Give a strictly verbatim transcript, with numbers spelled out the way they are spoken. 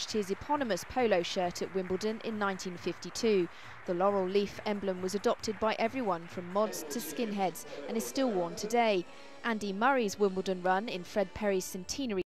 launched his eponymous polo shirt at Wimbledon in nineteen fifty-two. The laurel leaf emblem was adopted by everyone from mods to skinheads and is still worn today. Andy Murray's Wimbledon run in Fred Perry's centenary